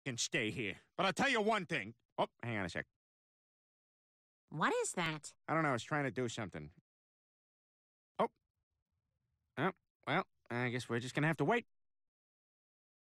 can stay here. But I'll tell you one thing. Oh, hang on a sec. What is that? I don't know. It's trying to do something. Oh. Oh, well, I guess we're just gonna have to wait.